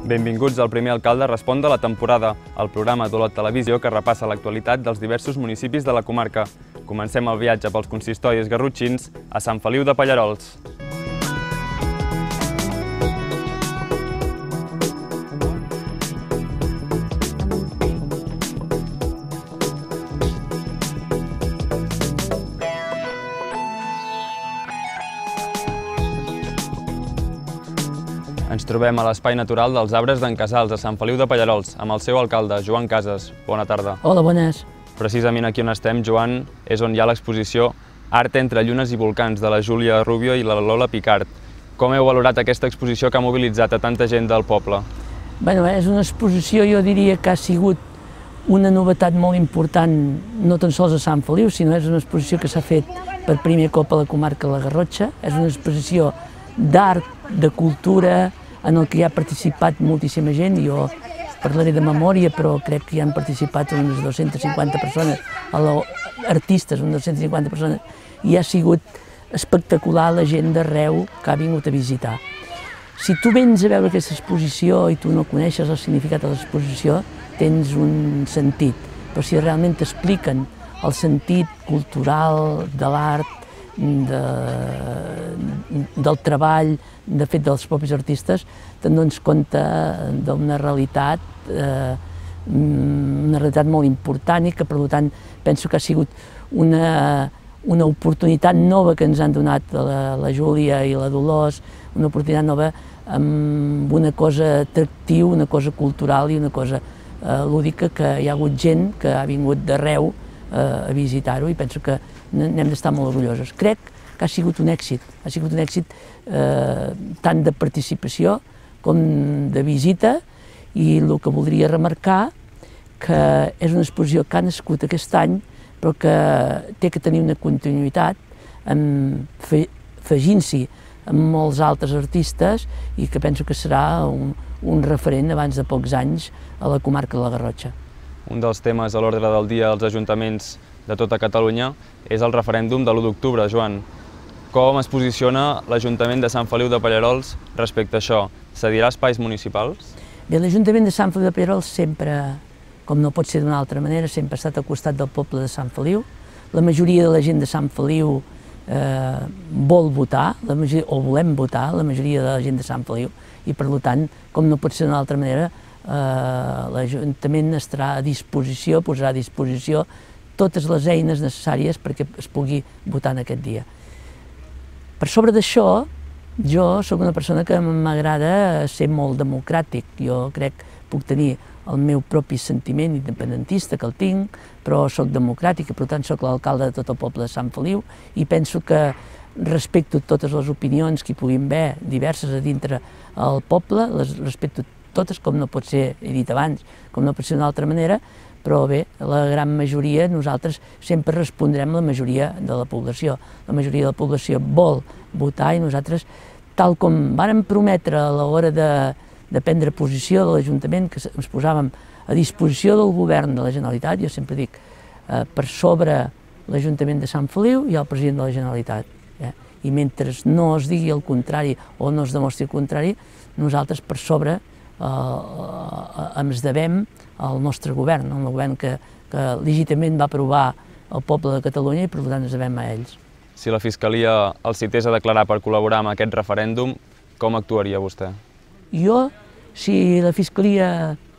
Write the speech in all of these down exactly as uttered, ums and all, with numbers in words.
Benvinguts al Primer Alcalde Respon de la temporada, el programa d'Olot Televisió que repassa l'actualitat dels diversos municipis de la comarca. Comencem el viatge pels consistoris garrotxins a Sant Feliu de Pallerols. Ens trobem a l'espai natural dels arbres d'en Casals, a Sant Feliu de Pallerols, amb el seu alcalde, Joan Casas. Bona tarda. Hola, bones. Precisament aquí on estem, Joan, és on hi ha l'exposició Art entre llunes i volcans, de la Júlia Rubio i la Lola Picard. Com heu valorat aquesta exposició que ha mobilitzat a tanta gent del poble? Bé, és una exposició, jo diria que ha sigut una novetat molt important, no tan sols a Sant Feliu, sinó és una exposició que s'ha fet per primer cop a la comarca de la Garrotxa. És una exposició d'art, de cultura, en el que hi ha participat moltíssima gent. Jo parlaré de memòria, però crec que hi han participat unes dues-centes cinquanta persones, artistes, unes dues-centes cinquanta persones, i ha sigut espectacular la gent d'arreu que ha vingut a visitar. Si tu vens a veure aquesta exposició i tu no coneixes el significat de l'exposició, tens un sentit, però si realment t'expliquen el sentit cultural de l'art, de, del treball, de fet dels propis artistes, te'n dones compte d'una realitat, eh, una realitat molt important i que per tant penso que ha sigut una, una oportunitat nova que ens han donat la, la Júlia i la Dolors, una oportunitat nova amb una cosa atractiva, una cosa cultural i una cosa eh, lúdica, que hi ha hagut gent que ha vingut d'arreu eh, a visitar-ho i penso que n'hem d'estar molt orgullosos. Crec que ha sigut un èxit, ha sigut un èxit eh, tant de participació com de visita, i el que voldria remarcar que és una exposició que ha nascut aquest any però que té que tenir una continuïtat afegint-s'hi amb molts altres artistes i que penso que serà un, un referent abans de pocs anys a la comarca de la Garrotxa. Un dels temes a l'ordre del dia dels ajuntaments de tota Catalunya és el referèndum de l'u d'octubre, Joan. Com es posiciona l'Ajuntament de Sant Feliu de Pallerols respecte a això? Cedirà espais municipals? Bé, l'Ajuntament de Sant Feliu de Pallerols sempre, com no pot ser d'una altra manera, sempre ha estat al costat del poble de Sant Feliu. La majoria de la gent de Sant Feliu eh, vol votar, la majoria, o volem votar, la majoria de la gent de Sant Feliu, i per tant, com no pot ser d'una altra manera, eh, l'Ajuntament estarà a disposició, posarà a disposició totes les eines necessàries perquè es pugui votar en aquest dia. Per sobre d'això, jo sóc una persona que m'agrada ser molt democràtic. Jo crec que puc tenir el meu propi sentiment independentista, que el tinc, però sóc democràtic i per tant sóc l'alcalde de tot el poble de Sant Feliu i penso que respecto totes les opinions que hi puguin haver diverses a dintre el poble, les respecto totes, com no pot ser, he dit abans, com no pot ser d'una altra manera, però bé, la gran majoria, nosaltres sempre respondrem a la majoria de la població. La majoria de la població vol votar i nosaltres, tal com vàrem prometre a l'hora de, de prendre posició de l'Ajuntament, que ens posàvem a disposició del govern de la Generalitat, jo sempre dic, eh, per sobre l'Ajuntament de Sant Feliu hi ha el president de la Generalitat. Eh? I mentre no es digui el contrari o no es demostri el contrari, nosaltres per sobre eh, ens devem al nostre govern, el govern que, que legítimament va aprovar el poble de Catalunya i per tant ens devem a ells. Si la Fiscalia el cités a declarar per col·laborar amb aquest referèndum, com actuaria vostè? Jo, si la Fiscalia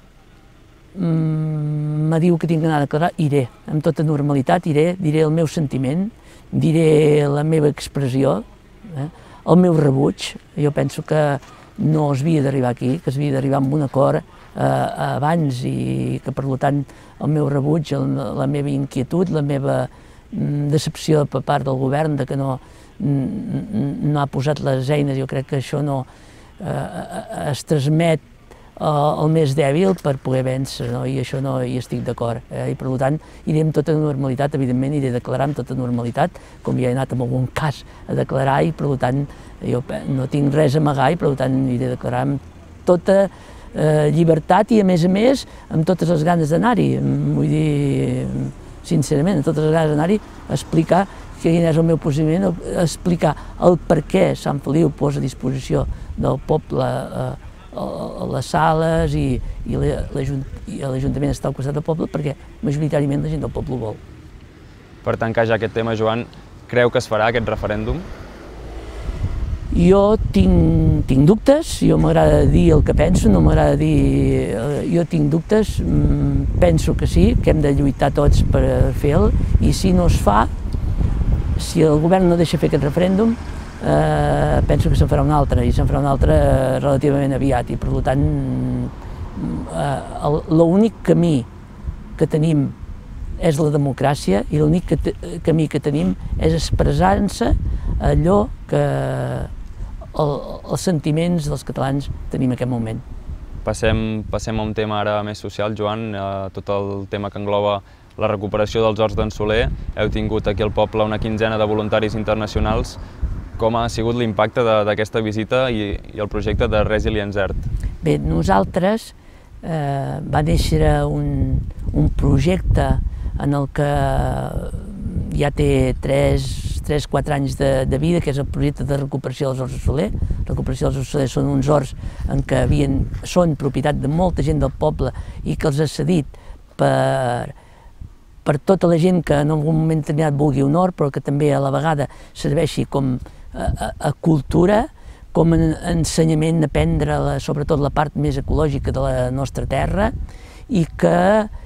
mm, me diu que tinc d'anar a declarar, iré, amb tota normalitat, iré, diré el meu sentiment, diré la meva expressió, eh, el meu rebuig. Jo penso que no es havia d'arribar aquí, que es havia d'arribar amb un acord eh, abans i que, per tant, el meu rebuig, la meva inquietud, la meva decepció per part del govern de que no, no ha posat les eines, jo crec que això no eh, es transmet el més dèbil per poder vèncer, no? I això no hi estic d'acord. Eh? I per tant, iré amb tota normalitat, evidentment iré a declarar amb tota normalitat, com ja he anat en algun cas a declarar, i per tant jo no tinc res a amagar i per tant iré a declarar amb tota eh, llibertat i a més a més amb totes les ganes d'anar-hi. Vull dir, sincerament, amb totes les ganes d'anar-hi a explicar quin és el meu posicionament, explicar el per què Sant Feliu posa a disposició del poble eh, les sales i, i l'Ajuntament està al costat del poble perquè majoritàriament la gent del poble ho vol. Per tancar ja aquest tema, Joan, creu que es farà aquest referèndum? Jo tinc, tinc dubtes, jo m'agrada dir el que penso, no m'agrada dir... Jo tinc dubtes, penso que sí, que hem de lluitar tots per fer-lo, i si no es fa, si el govern no deixa fer aquest referèndum, eh, penso que se'n farà un altre, i se'n farà un altre relativament aviat, i per tant, eh, l'únic camí que tenim és la democràcia, i l'únic camí que tenim és expressar-se allò que el, els sentiments dels catalans tenim en aquest moment. Passem, passem a un tema ara més social, Joan, eh, tot el tema que engloba la recuperació dels horts d'en Soler. Heu tingut aquí al poble una quinzena de voluntaris internacionals. Com ha sigut l'impacte d'aquesta visita i, i el projecte de Resilience Earth? Bé, nosaltres eh, va néixer un, un projecte en el que ja té tres quatre anys de, de vida, que és el projecte de recuperació dels horts de Soler. La recuperació dels horts de Soler són uns horts en què havien, són propietat de molta gent del poble i que els ha cedit per, per tota la gent que en algun moment determinat vulgui un hort, però que també a la vegada serveixi com a, a, a cultura, com a ensenyament, aprendre la, sobretot la part més ecològica de la nostra terra, i que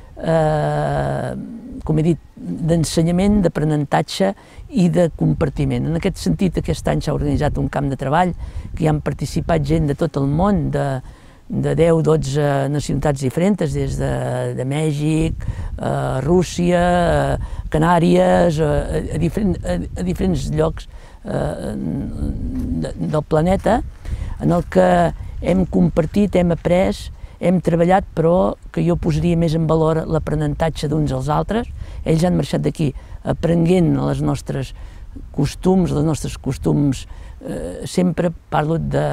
Eh, com he dit, d'ensenyament, d'aprenentatge i de compartiment. En aquest sentit, aquest any s'ha organitzat un camp de treball que hi han participat gent de tot el món, de, de deu dotze nacionalitats diferents, des de, de Mèxic, eh, Rússia, eh, Canàries, eh, a, diferent, a, a diferents llocs eh, de, del planeta, en el que hem compartit, hem après, hem treballat, però que jo posaria més en valor l'aprenentatge d'uns als altres. Ells han marxat d'aquí aprenent els nostres costums, els nostres costums, eh, sempre parlo de,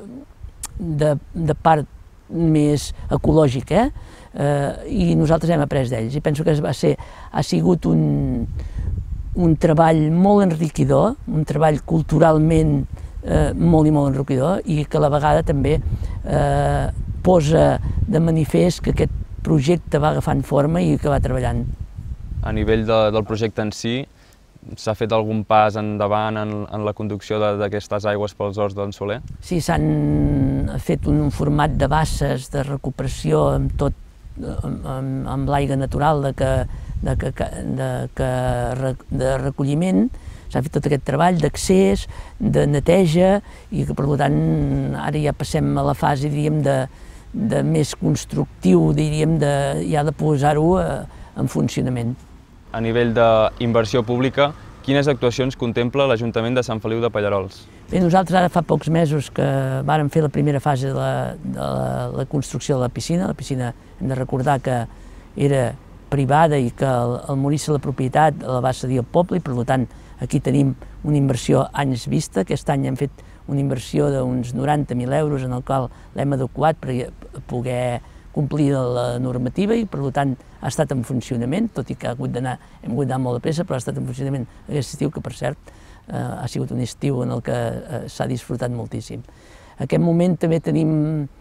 de, de part més ecològica, eh? Eh, i nosaltres hem après d'ells. I penso que va ser, ha sigut un, un treball molt enriquidor, un treball culturalment eh, molt i molt enriquidor, i que a la vegada també eh, posa de manifest que aquest projecte va agafant forma i que va treballant. A nivell de, del projecte en si, s'ha fet algun pas endavant en, en la conducció d'aquestes aigües pels horts d'en Soler? Sí, s'han fet un format de basses de recuperació amb tot, amb, amb l'aigua natural de, que, de, que, de, que, de recolliment. S'ha fet tot aquest treball d'accés, de neteja, i que per tant ara ja passem a la fase, diríem, de, de més constructiu, diríem, de, ja de posar-ho en funcionament. A nivell d'inversió pública, quines actuacions contempla l'Ajuntament de Sant Feliu de Pallerols? Bé, nosaltres ara fa pocs mesos que vàrem fer la primera fase de la, de la, la construcció de la piscina. La piscina, hem de recordar que era privada i que el, el morir-se la propietat la va cedir al poble, i per tant aquí tenim una inversió anys vista. Aquest any hem fet una inversió d'uns noranta mil euros en el qual l'hem adequat per poder complir la normativa, i per tant ha estat en funcionament, tot i que ha hagut d'anar, hem hagut d'anar molt de pressa, però ha estat en funcionament aquest estiu, que per cert eh, ha sigut un estiu en el que eh, s'ha disfrutat moltíssim. En aquest moment també tenim,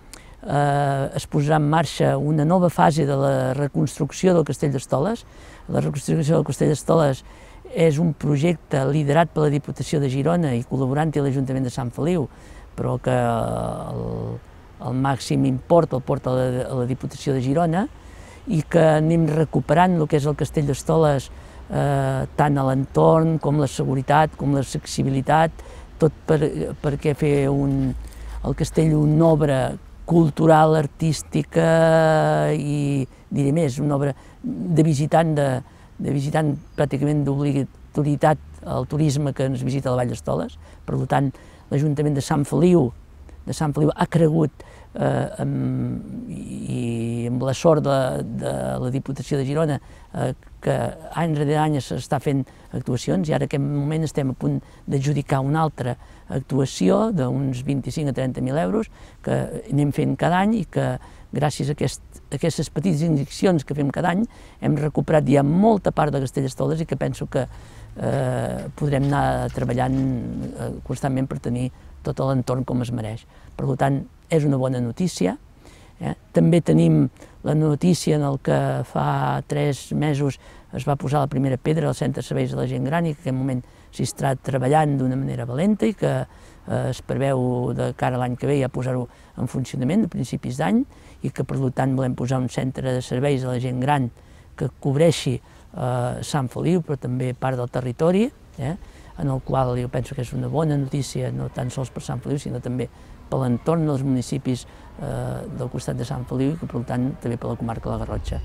eh, es posarà en marxa una nova fase de la reconstrucció del Castell d'Estoles. La reconstrucció del Castell d'Estoles és un projecte liderat per la Diputació de Girona i col·laborant-hi l'Ajuntament de Sant Feliu, però que el, el màxim import el porta a la, a la Diputació de Girona, i que anem recuperant el que és el Castell d'Estoles, eh, tant a l'entorn com la seguretat, com l'accessibilitat, tot per, perquè fer un, el castell una obra cultural, artística i, diré més, una obra de visitant de, de visitant pràcticament d'obligatorietat al turisme que ens visita a la Vall d'Estoles. Per tant, l'Ajuntament de Sant Feliu, de Sant Feliu ha cregut eh, amb, i amb la sort de, de la Diputació de Girona eh, que any rere any s'està fent actuacions, i ara en aquest moment estem a punt d'adjudicar una altra actuació d'uns vint-i-cinc a trenta mil euros que anem fent cada any, i que gràcies a aquest, aquestes petites injeccions que fem cada any hem recuperat ja molta part de Castell d'Estoles, i que penso que eh, podrem anar treballant eh, constantment per tenir tot l'entorn com es mereix. Per tant, és una bona notícia. Eh? També tenim la notícia en el que fa tres mesos es va posar la primera pedra al Centre de Serveis de la Gent Gran i que en aquest moment s'hi està treballant d'una manera valenta i que eh, es preveu de cara a l'any que ve ja posar-ho en funcionament a principis d'any i que per tant volem posar un centre de serveis de la gent gran que cobreixi eh, Sant Feliu però també part del territori, eh, en el qual jo penso que és una bona notícia no tan sols per Sant Feliu sinó també per l'entorn dels municipis eh, del costat de Sant Feliu i que per tant també per la comarca de la Garrotxa.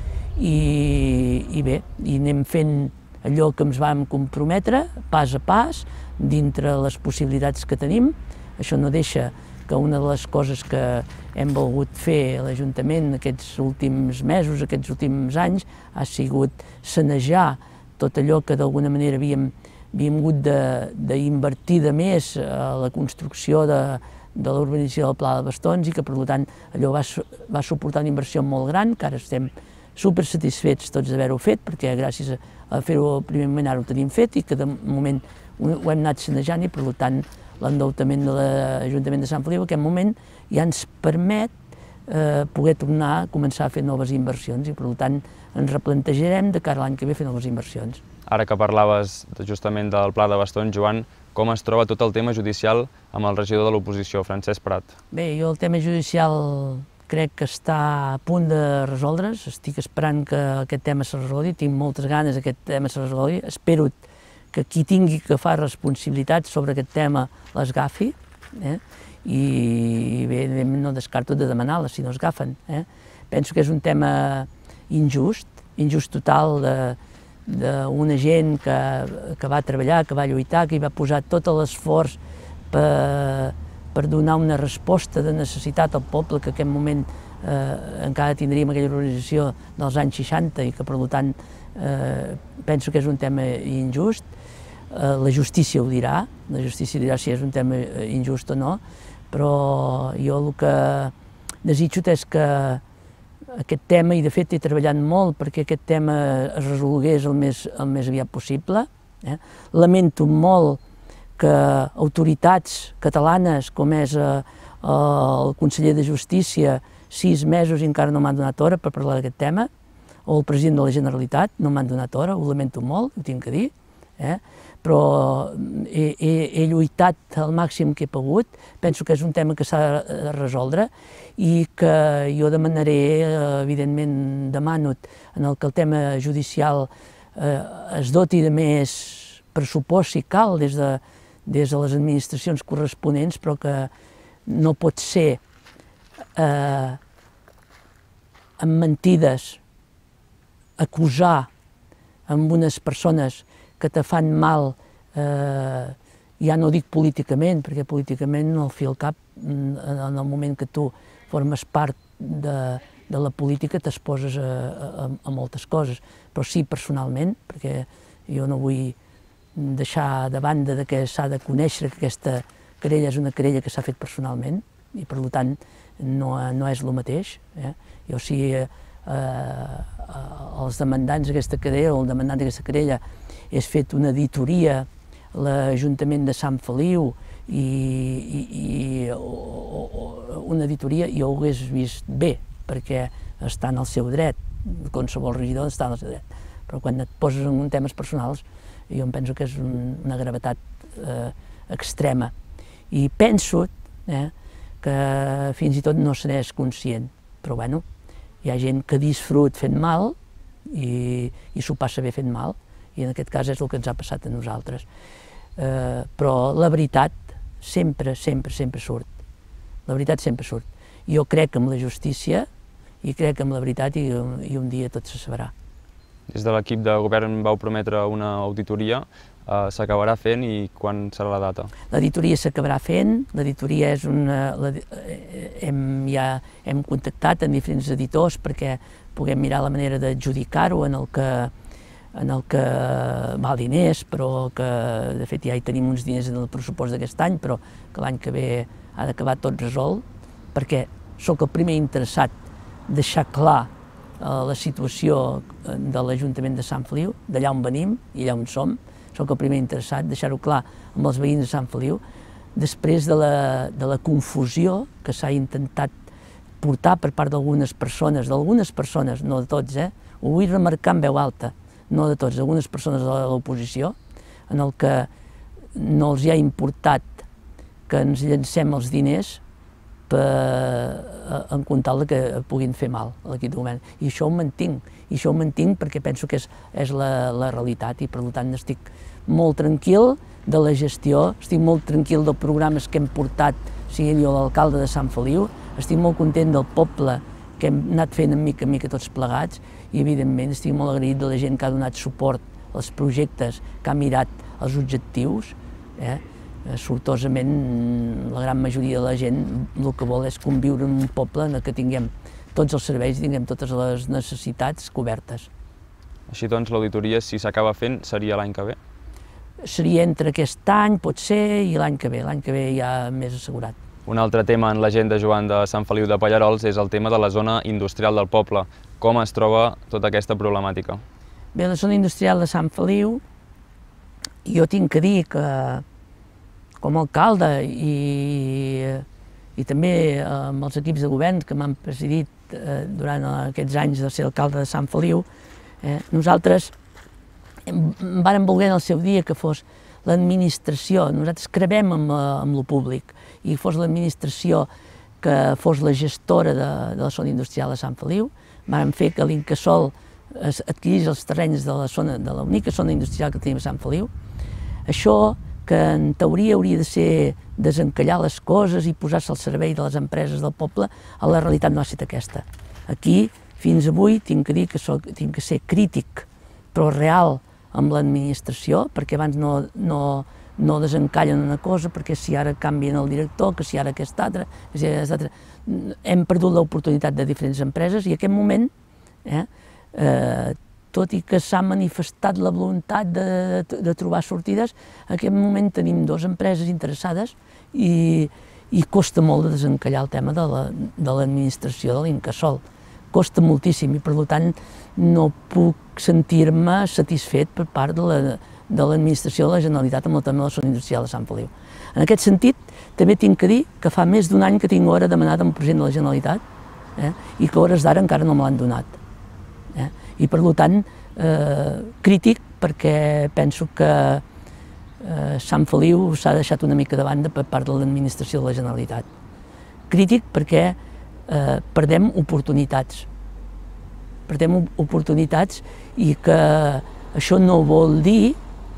I, i bé, i anem fent allò que ens vam comprometre, pas a pas, dintre les possibilitats que tenim. Això no deixa que una de les coses que hem volgut fer a l'Ajuntament aquests últims mesos, aquests últims anys, ha sigut sanejar tot allò que d'alguna manera havíem, havíem hagut d'invertir de, de més a la construcció de, de l'urbanització del Pla de Bastons i que per tant allò va, va suportar una inversió molt gran, que ara estem super satisfets tots d'haver-ho fet, perquè gràcies a fer-ho al primer moment ara ho tenim fet i que de moment ho hem anat sanejant i per tant l'endeutament de l'Ajuntament de Sant Feliu en aquest moment ja ens permet eh, poder tornar a començar a fer noves inversions i per tant ens replantejarem de cara a l'any que ve fer noves inversions. Ara que parlaves justament del Pla de Bastons, Joan, com es troba tot el tema judicial amb el regidor de l'oposició, Francesc Prat? Bé, jo el tema judicial crec que està a punt de resoldre's, estic esperant que aquest tema se resolgui, tinc moltes ganes que aquest tema se resolgui, espero que qui tingui que fa responsabilitats sobre aquest tema les agafi, eh? I bé, no descarto de demanar-les si no es agafen. Eh? Penso que és un tema injust, injust total d'una gent que, que va treballar, que va lluitar, que hi va posar tot l'esforç per per donar una resposta de necessitat al poble que en aquest moment eh, encara tindríem aquella organització dels anys seixanta i que per tant eh, penso que és un tema injust. Eh, la justícia ho dirà, la justícia dirà si és un tema injust o no, però jo el que desitjo és que aquest tema, i de fet he treballat molt perquè aquest tema es resolgués el més, el més aviat possible, eh? Lamento molt que autoritats catalanes, com és eh, el conseller de Justícia, sis mesos i encara no m'han donat hora per parlar d'aquest tema, o el president de la Generalitat no m'han donat hora, ho lamento molt, ho tinc que dir, eh? Però he, he, he lluitat al màxim que he pogut, penso que és un tema que s'ha de resoldre i que jo demanaré, evidentment demano en el que el tema judicial eh, es doti de més pressupost si cal des de des de les administracions corresponents, però que no pot ser eh, amb mentides acusar amb unes persones que te fan mal, eh, ja no dic políticament, perquè políticament al fi al cap, en el moment que tu formes part de, de la política t'exposes a, a, a moltes coses, però sí personalment, perquè jo no vull deixar de banda de que s'ha de conèixer que aquesta querella és una querella que s'ha fet personalment i per tant no, no és el mateix. Eh? Jo si eh, eh, els demandants d'aquesta querella o el demandant d'aquesta querella és fet una auditoria a l'Ajuntament de Sant Feliu i, i, i o, o, una auditoria jo ho hagués vist bé perquè està en el seu dret, qualsevol regidor està en el seu dret, però quan et poses en temes personals jo em penso que és un, una gravetat eh, extrema i penso eh, que fins i tot no se n'és conscient, però bueno, hi ha gent que disfrut fent mal i, i s'ho passa bé fent mal i en aquest cas és el que ens ha passat a nosaltres. Eh, però la veritat sempre, sempre, sempre surt. La veritat sempre surt. Jo crec en la justícia i crec en la veritat i, i un dia tot se sabrà. Des de l'equip de govern vau prometre una auditoria, eh, s'acabarà fent i quan serà la data? L'auditoria s'acabarà fent, l'auditoria és una... La, hem, ja hem contactat amb diferents editors perquè puguem mirar la manera d'adjudicar-ho en el que en el que val diners, però que de fet ja hi tenim uns diners en el pressupost d'aquest any, però que l'any que ve ha d'acabar tot resolt, perquè sóc el primer interessat deixar clar la situació de l'Ajuntament de Sant Feliu, d'allà on venim i allà on som. Soc el primer interessat, deixar-ho clar amb els veïns de Sant Feliu, després de la, de la confusió que s'ha intentat portar per part d'algunes persones, d'algunes persones, no de tots, eh? Ho vull remarcar en veu alta, no de tots, d'algunes persones de l'oposició, en el que no els hi ha importat que ens llancem els diners per, en comptat que puguin fer mal a l'equip de govern. I això ho mantinc, i això ho mantinc perquè penso que és, és la, la realitat i per tant estic molt tranquil de la gestió, estic molt tranquil dels programes que hem portat, sigui jo l'alcalde de Sant Feliu, estic molt content del poble que hem anat fent en mica en mica tots plegats i evidentment estic molt agraït de la gent que ha donat suport als projectes, que ha mirat els objectius. Eh? Sortosament, la gran majoria de la gent el que vol és conviure en un poble en què tinguem tots els serveis, tinguem totes les necessitats cobertes. Així doncs, l'auditoria, si s'acaba fent, seria l'any que ve? Seria entre aquest any, pot ser, i l'any que ve. L'any que ve ja més assegurat. Un altre tema en l'agenda, Joan, de Sant Feliu de Pallerols és el tema de la zona industrial del poble. Com es troba tota aquesta problemàtica? Bé, la zona industrial de Sant Feliu, jo tinc que dir que com a alcalde i, i també amb els equips de govern que m'han presidit eh, durant aquests anys de ser alcalde de Sant Feliu, eh, nosaltres vàrem voler en el seu dia que fos l'administració, nosaltres crebem amb, amb el públic, i fos l'administració que fos la gestora de, de la zona industrial de Sant Feliu. Vàrem fer que l'Incasòl adquirís els terrenys de la zona, de l'única zona industrial que tenim a Sant Feliu. Això, que en teoria hauria de ser desencallar les coses i posar-se al servei de les empreses del poble, a la realitat no ha estat aquesta. Aquí, fins avui, tinc que dir que soc, tinc que ser crític, però real amb l'administració, perquè abans no, no, no desencallen una cosa, perquè si ara canvien el director, que si ara aquest altre, que si ara aquest altre. Hem perdut l'oportunitat de diferents empreses i en aquest moment, eh, eh, tot i que s'ha manifestat la voluntat de, de, de trobar sortides, en aquest moment tenim dues empreses interessades i, i costa molt de desencallar el tema de l'administració la, de l'Incasòl. Costa moltíssim i, per tant, no puc sentir-me satisfet per part de l'administració de la Generalitat amb el tema de la zona industrial de Sant Feliu. En aquest sentit, també tinc que dir que fa més d'un any que tinc hora demanat al president de la Generalitat eh, i que hores d'ara encara no me l'han donat. Eh? I per tant, eh, crític perquè penso que eh, Sant Feliu s'ha deixat una mica de banda per part de l'administració de la Generalitat. Crític perquè eh, perdem oportunitats. Perdem oportunitats i que això no vol dir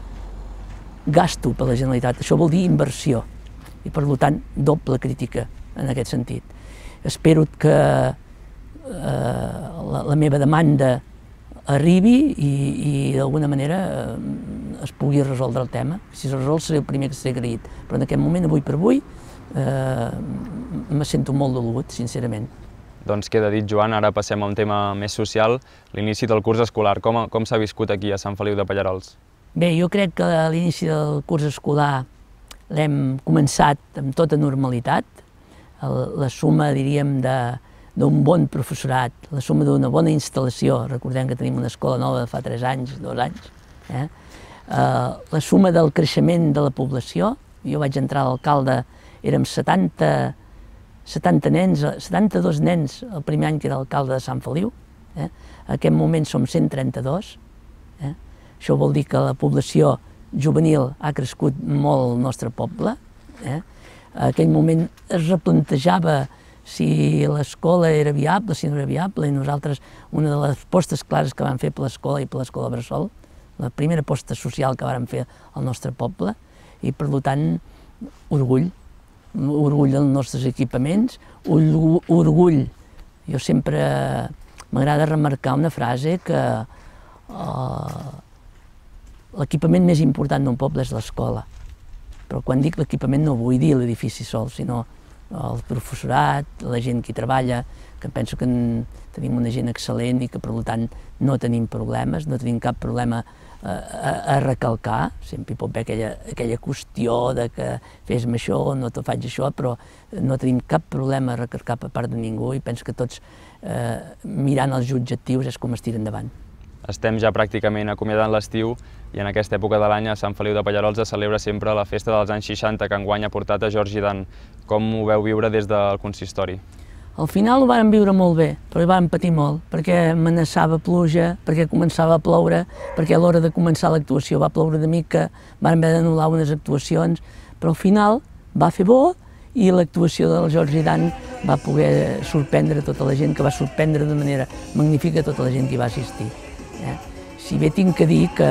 gasto per la Generalitat, això vol dir inversió. I per tant, doble crítica en aquest sentit. Espero que eh, la, la meva demanda arribi i, i d'alguna manera eh, es pugui resoldre el tema. Si es resol seré el primer que seré agraït, però en aquest moment, avui per avui, eh, me sento molt dolgut, sincerament. Doncs queda dit, Joan, ara passem a un tema més social, l'inici del curs escolar. Com, com s'ha viscut aquí a Sant Feliu de Pallerols? Bé, jo crec que l'inici del curs escolar l'hem començat amb tota normalitat. La suma, diríem, d'un bon professorat, la suma d'una bona instal·lació, recordem que tenim una escola nova de fa tres anys, dos anys, eh? La suma del creixement de la població. Jo vaig entrar a l'alcalde, érem setanta, setanta nens, setanta-dos nens el primer any que era alcalde de Sant Feliu, eh? En aquest moment som cent trenta-dos, eh? Això vol dir que la població juvenil ha crescut molt al nostre poble. Eh? En aquell moment es replantejava si l'escola era viable, si no era viable, i nosaltres, una de les apostes clares que vam fer per l'escola i per l'escola Bressol, la primera aposta social que vam fer al nostre poble, i per tant, orgull, orgull dels nostres equipaments, orgull. Jo sempre m'agrada remarcar una frase que uh, l'equipament més important d'un poble és l'escola. Però quan dic l'equipament no vull dir l'edifici sol, sinó el professorat, la gent que hi treballa, que penso que tenim una gent excel·lent i que per tant no tenim problemes, no tenim cap problema a, a, a recalcar. Sempre hi pot haver aquella, aquella qüestió de que fes-me això o no te faig això, però no tenim cap problema a recalcar per part de ningú i penso que tots eh, mirant els objectius és com es tira endavant. estem ja pràcticament acomiadant l'estiu i en aquesta època de l'any a Sant Feliu de Pallerols es celebra sempre la festa dels anys seixanta que enguany ha portat a Jordi Dan. Com ho veu viure des del consistori? Al final ho vam viure molt bé, però hi vam patir molt, perquè amenaçava pluja, perquè començava a ploure, perquè a l'hora de començar l'actuació va ploure de mica, vam haver d'anul·lar unes actuacions, però al final va fer bo i l'actuació del Jordi Dan va poder sorprendre tota la gent, que va sorprendre de manera magnífica tota la gent que hi va assistir. Eh? Si bé tinc que dir que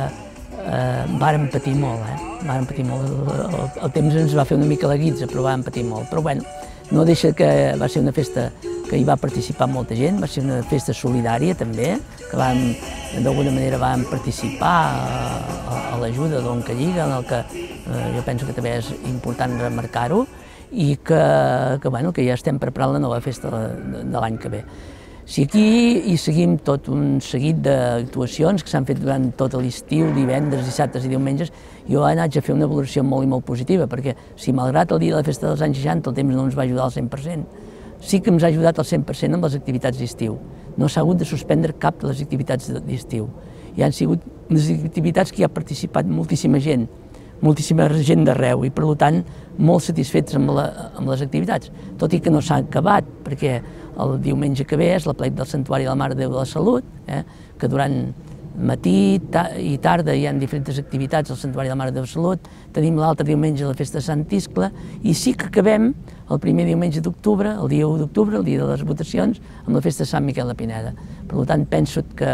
eh, vàrem patir molt, eh? vàrem patir molt, el, el temps ens va fer una mica la guitza, però vàrem patir molt. Però bueno, no deixa que va ser una festa que hi va participar molta gent, va ser una festa solidària també, que d'alguna manera vam participar a, a, a l'ajuda d'Onca Lliga, en el que eh, jo penso que també és important remarcar-ho, i que, que, bueno, que ja estem preparant la nova festa de, de l'any que ve. Si aquí hi seguim tot un seguit d'actuacions que s'han fet durant tot l'estiu, divendres, dissabtes i diumenges, jo haig de fer una valoració molt i molt positiva, perquè si malgrat el dia de la festa dels anys seixanta el temps no ens va ajudar al cent per cent, sí que ens ha ajudat al cent per cent amb les activitats d'estiu. No s'ha hagut de suspendre cap de les activitats d'estiu. Hi han sigut unes activitats que hi ha participat moltíssima gent, moltíssima gent d'arreu i, per tant, molt satisfets amb, la, amb les activitats, tot i que no s'ha acabat, perquè el diumenge que ve és la plec del Santuari de la Mare de Déu de la Salut, eh, que durant matí ta i tarda hi ha diferents activitats al Santuari de la Mare de Déu de la Salut, tenim l'altre diumenge la festa de Sant Iscle, i sí que acabem el primer diumenge d'octubre, el dia u d'octubre, el dia de les votacions, amb la festa de Sant Miquel de Pineda. Per tant, penso que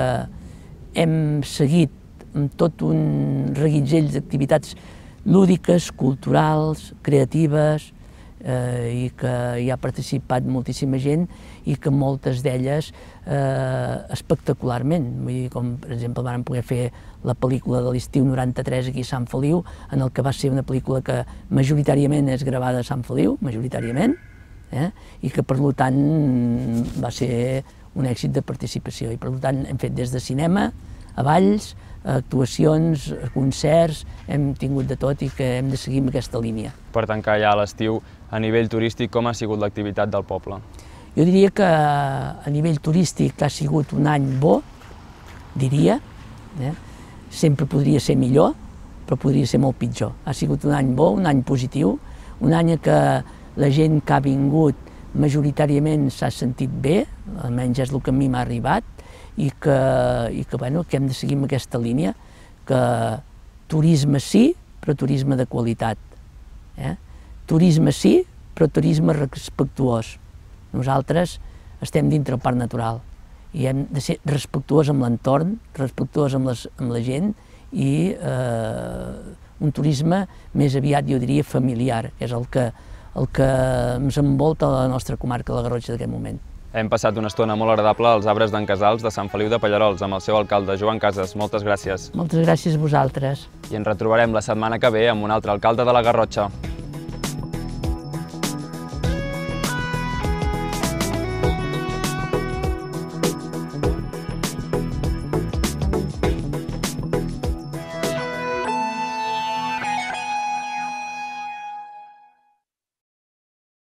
hem seguit amb tot un reguitzell d'activitats lúdiques, culturals, creatives, eh, i que hi ha participat moltíssima gent i que moltes d'elles eh, espectacularment. Vull dir, com per exemple vam poder fer la pel·lícula de l'estiu noranta-tres aquí a Sant Feliu, en el que va ser una pel·lícula que majoritàriament és gravada a Sant Feliu, majoritàriament, eh, i que per tant va ser un èxit de participació. I per tant hem fet des de cinema a balls, actuacions, concerts, hem tingut de tot i que hem de seguir amb aquesta línia. Per tancar ja l'estiu, a nivell turístic, com ha sigut l'activitat del poble? Jo diria que a nivell turístic ha sigut un any bo, diria. Eh? Sempre podria ser millor, però podria ser molt pitjor. Ha sigut un any bo, un any positiu, un any que la gent que ha vingut majoritàriament s'ha sentit bé, almenys és el que a mi m'ha arribat, i que, i que, bueno, que hem de seguir amb aquesta línia, que turisme sí, però turisme de qualitat. Eh? Turisme sí, però turisme respectuós. Nosaltres estem dintre el parc natural i hem de ser respectuós amb l'entorn, respectuós amb, les, amb la gent i eh, un turisme més aviat, jo diria, familiar, que és el que, el que ens envolta la nostra comarca, la Garrotxa, d'aquest moment. Hem passat una estona molt agradable als arbres d'en Casals de Sant Feliu de Pallerols amb el seu alcalde, Joan Casas. Moltes gràcies. Moltes gràcies a vosaltres. I ens retrobarem la setmana que ve amb un altre alcalde de la Garrotxa.